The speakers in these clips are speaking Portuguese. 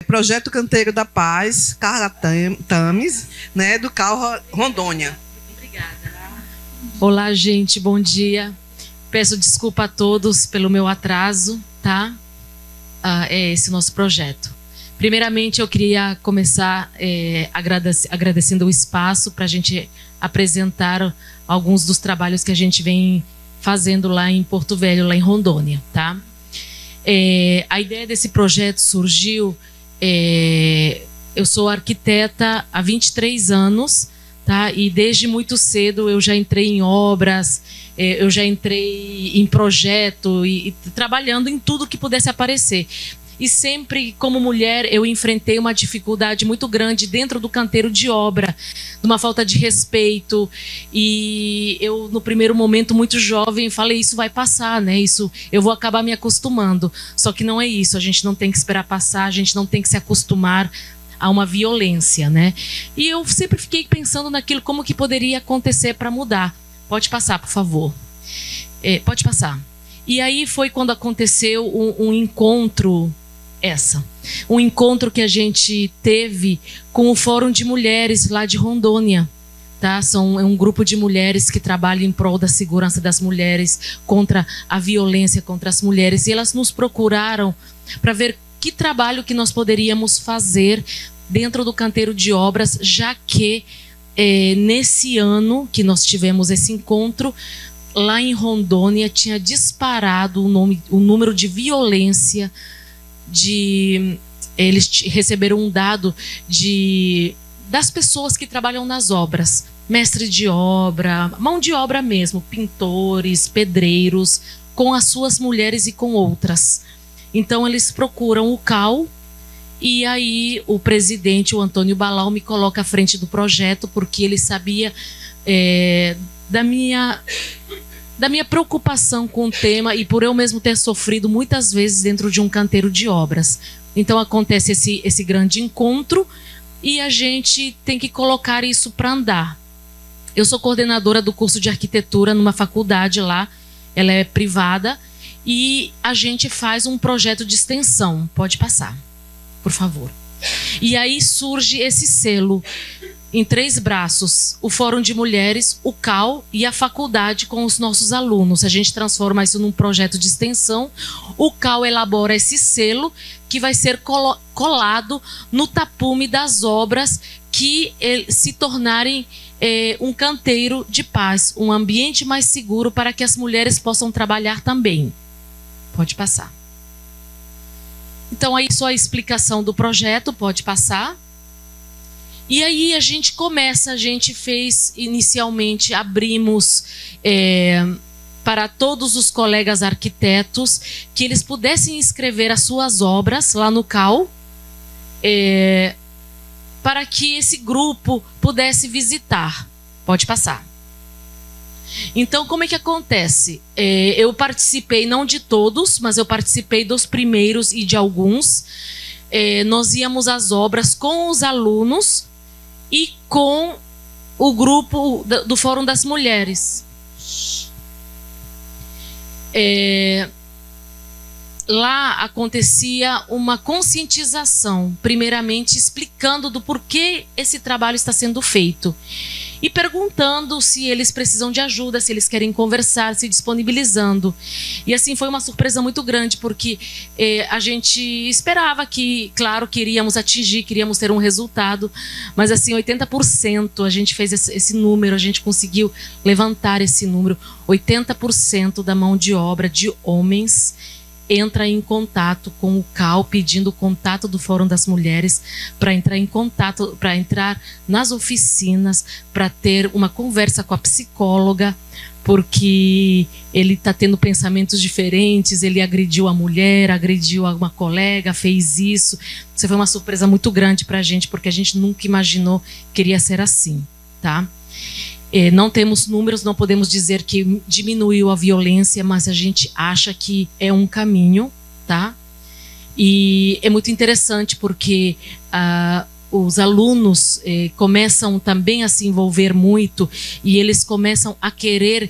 Projeto Canteiro da Paz, Carla Tames, né, do CAU Rondônia. Obrigada. Olá, gente, bom dia. Peço desculpa a todos pelo meu atraso, tá? É esse o nosso projeto. Primeiramente, eu queria começar agradecendo o espaço para a gente apresentar alguns dos trabalhos que a gente vem fazendo lá em Porto Velho, lá em Rondônia, tá? A ideia desse projeto surgiu... eu sou arquiteta há 23 anos, tá? E desde muito cedo eu já entrei em obras, eu já entrei em projeto e trabalhando em tudo que pudesse aparecer. E sempre, como mulher, eu enfrentei uma dificuldade muito grande dentro do canteiro de obra, uma falta de respeito. E eu, no primeiro momento, muito jovem, falei, isso vai passar, né? Isso, eu vou acabar me acostumando. Só que não é isso, a gente não tem que esperar passar, a gente não tem que se acostumar a uma violência, né? E eu sempre fiquei pensando naquilo, como que poderia acontecer para mudar. Pode passar, por favor. Pode passar. E aí foi quando aconteceu um encontro... Um encontro que a gente teve com o Fórum de Mulheres lá de Rondônia, tá? É um grupo de mulheres que trabalham em prol da segurança das mulheres, contra a violência contra as mulheres, e elas nos procuraram para ver que trabalho que nós poderíamos fazer dentro do canteiro de obras, já que nesse ano que nós tivemos esse encontro, lá em Rondônia tinha disparado o número de violência. Eles receberam um dado das pessoas que trabalham nas obras, mestre de obra, mão de obra mesmo, pintores, pedreiros, com as suas mulheres e com outras. Então eles procuram o CAU, e aí o presidente, o Antônio Balau, me coloca à frente do projeto, porque ele sabia da minha preocupação com o tema e por eu mesmo ter sofrido muitas vezes dentro de um canteiro de obras. Então acontece esse grande encontro e a gente tem que colocar isso para andar. Eu sou coordenadora do curso de arquitetura numa faculdade lá, ela é privada, e a gente faz um projeto de extensão. Pode passar, por favor. E aí surge esse selo em 3 braços: o Fórum de Mulheres, o CAU e a faculdade com os nossos alunos. A gente transforma isso num projeto de extensão. O CAU elabora esse selo que vai ser colado no tapume das obras que se tornarem um canteiro de paz, um ambiente mais seguro para que as mulheres possam trabalhar também. Pode passar. Então aí só a explicação do projeto, pode passar. E aí a gente fez inicialmente, abrimos para todos os colegas arquitetos que eles pudessem inscrever as suas obras lá no CAU, para que esse grupo pudesse visitar. Pode passar. Então, como é que acontece? Eu participei, não de todos, mas eu participei dos primeiros e de alguns. Nós íamos às obras com os alunos e com o grupo do Fórum das Mulheres. Lá acontecia uma conscientização, primeiramente explicando do porquê esse trabalho está sendo feito e perguntando se eles precisam de ajuda, se eles querem conversar, se disponibilizando. E assim foi uma surpresa muito grande, porque a gente esperava que, claro, queríamos ter um resultado, mas assim 80% a gente fez esse número, a gente conseguiu levantar esse número. 80% da mão de obra de homens entra em contato com o CAU, pedindo o contato do Fórum das Mulheres para entrar em contato, para entrar nas oficinas, para ter uma conversa com a psicóloga, porque ele está tendo pensamentos diferentes, ele agrediu a mulher, agrediu uma colega, fez isso. Isso foi uma surpresa muito grande para a gente, porque a gente nunca imaginou que iria ser assim, tá? Não temos números, não podemos dizer que diminuiu a violência, mas a gente acha que é um caminho, tá? E é muito interessante porque os alunos começam também a se envolver muito e eles começam a querer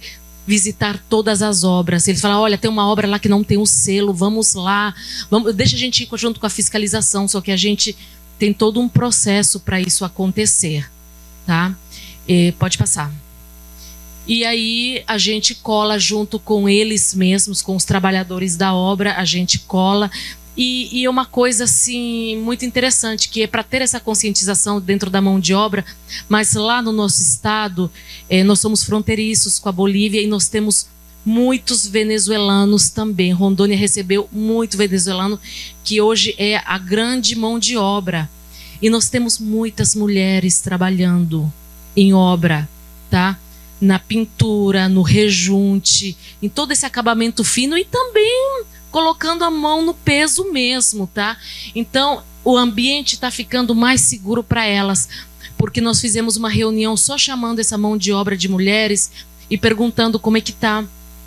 visitar todas as obras. Ele fala, olha, tem uma obra lá que não tem o selo, vamos lá, deixa a gente ir junto com a fiscalização, só que a gente tem todo um processo para isso acontecer, tá? Pode passar. E aí a gente cola junto com eles mesmos, com os trabalhadores da obra, a gente cola. E é uma coisa assim muito interessante, que é para ter essa conscientização dentro da mão de obra, mas lá no nosso estado, nós somos fronteiriços com a Bolívia e nós temos muitos venezuelanos também. Rondônia recebeu muito venezuelano, que hoje é a grande mão de obra. E nós temos muitas mulheres trabalhando em obra, tá? Na pintura, no rejunte, em todo esse acabamento fino e também colocando a mão no peso mesmo, tá? Então, o ambiente está ficando mais seguro para elas, porque nós fizemos uma reunião só chamando essa mão de obra de mulheres e perguntando como é que tá.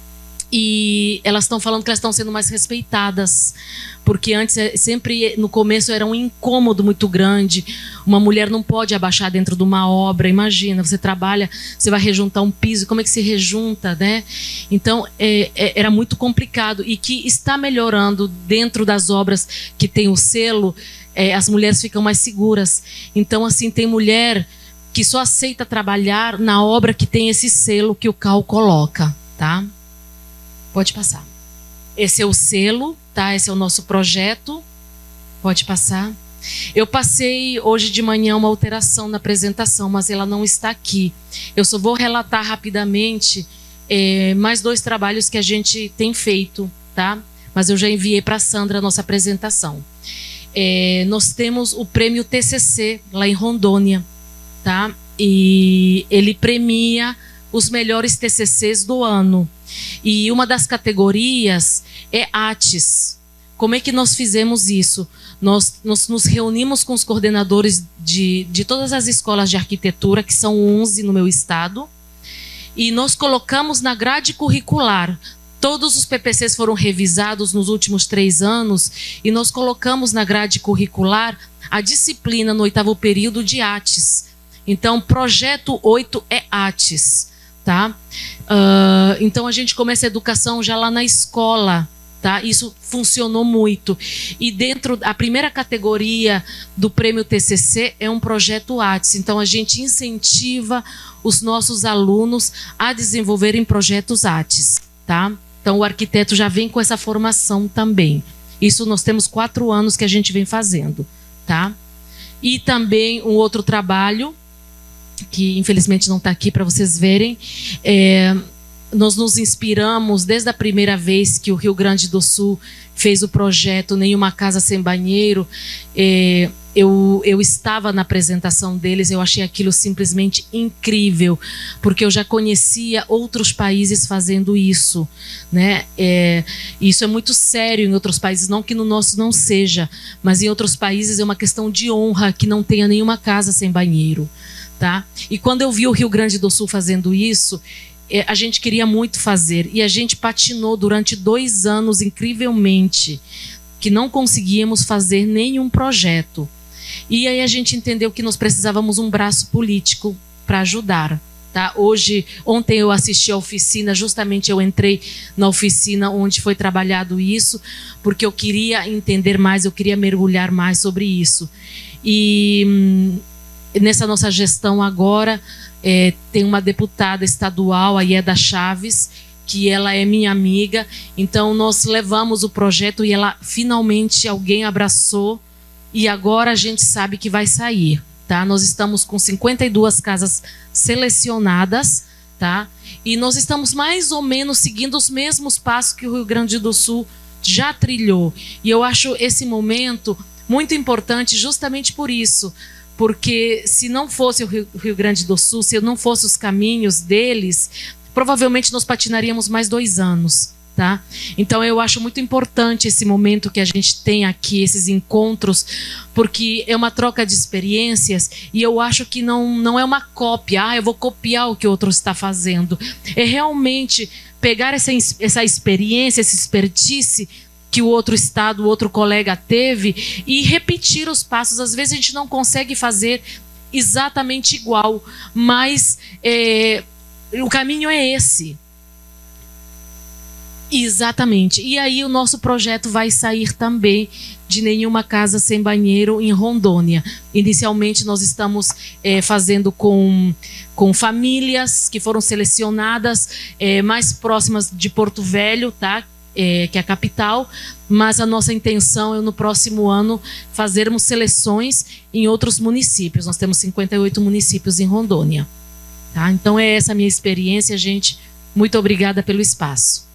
E elas estão falando que elas estão sendo mais respeitadas, porque antes, sempre no começo, era um incômodo muito grande. Uma mulher não pode abaixar dentro de uma obra. Imagina, você trabalha, você vai rejuntar um piso, como é que se rejunta, né? Então, era muito complicado, e que está melhorando dentro das obras que tem o selo. As mulheres ficam mais seguras. Então, assim, tem mulher que só aceita trabalhar na obra que tem esse selo que o CAU coloca, tá? Pode passar. Esse é o selo, tá? Esse é o nosso projeto. Pode passar. Eu passei hoje de manhã uma alteração na apresentação, mas ela não está aqui. Eu só vou relatar rapidamente mais 2 trabalhos que a gente tem feito, tá? Mas eu já enviei para a Sandra a nossa apresentação. Nós temos o prêmio TCC lá em Rondônia, tá? E ele premia os melhores TCCs do ano. E uma das categorias é ATES. Como é que nós fizemos isso? Nós nos reunimos com os coordenadores de todas as escolas de arquitetura, que são 11 no meu estado, e nós colocamos na grade curricular. Todos os PPCs foram revisados nos últimos 3 anos, e nós colocamos na grade curricular a disciplina no 8º período de ATES. Então, projeto 8 é ATES. Tá? Então a gente começa a educação já lá na escola, tá? Isso funcionou muito. E dentro da primeira categoria do prêmio TCC é um projeto ATES. Então a gente incentiva os nossos alunos a desenvolverem projetos ATES, tá? Então o arquiteto já vem com essa formação também. Isso nós temos 4 anos que a gente vem fazendo, tá? E também um outro trabalho que infelizmente não está aqui para vocês verem. Nós nos inspiramos desde a primeira vez que o Rio Grande do Sul fez o projeto Nenhuma Casa Sem Banheiro. Eu estava na apresentação deles, eu achei aquilo simplesmente incrível, porque eu já conhecia outros países fazendo isso, né? Isso é muito sério em outros países, não que no nosso não seja, mas em outros países é uma questão de honra que não tenha nenhuma casa sem banheiro. Tá? E quando eu vi o Rio Grande do Sul fazendo isso, a gente queria muito fazer. E a gente patinou durante 2 anos incrivelmente, que não conseguíamos fazer nenhum projeto. E aí a gente entendeu que nós precisávamos um braço político para ajudar. Tá? Ontem eu assisti a oficina, justamente eu entrei na oficina onde foi trabalhado isso, porque eu queria entender mais, eu queria mergulhar mais sobre isso. E nessa nossa gestão agora, tem uma deputada estadual, a Ieda Chaves, que ela é minha amiga. Então nós levamos o projeto e ela finalmente alguém abraçou, e agora a gente sabe que vai sair, tá? Nós estamos com 52 casas selecionadas, tá? E nós estamos mais ou menos seguindo os mesmos passos que o Rio Grande do Sul já trilhou. E eu acho esse momento muito importante justamente por isso. Porque se não fosse o Rio Grande do Sul, se não fosse os caminhos deles, provavelmente nós patinaríamos mais 2 anos, tá? Então eu acho muito importante esse momento que a gente tem aqui, esses encontros, porque é uma troca de experiências, e eu acho que não é uma cópia, eu vou copiar o que o outro está fazendo. É realmente pegar essa experiência, essa expertise que o outro estado, o outro colega teve, e repetir os passos. Às vezes a gente não consegue fazer exatamente igual, mas o caminho é esse. Exatamente. E aí o nosso projeto vai sair também de Nenhuma Casa Sem Banheiro em Rondônia. Inicialmente nós estamos fazendo com famílias que foram selecionadas mais próximas de Porto Velho, tá? Que é a capital, mas a nossa intenção é no próximo ano fazermos seleções em outros municípios. Nós temos 58 municípios em Rondônia. Tá? Então é essa a minha experiência, gente. Muito obrigada pelo espaço.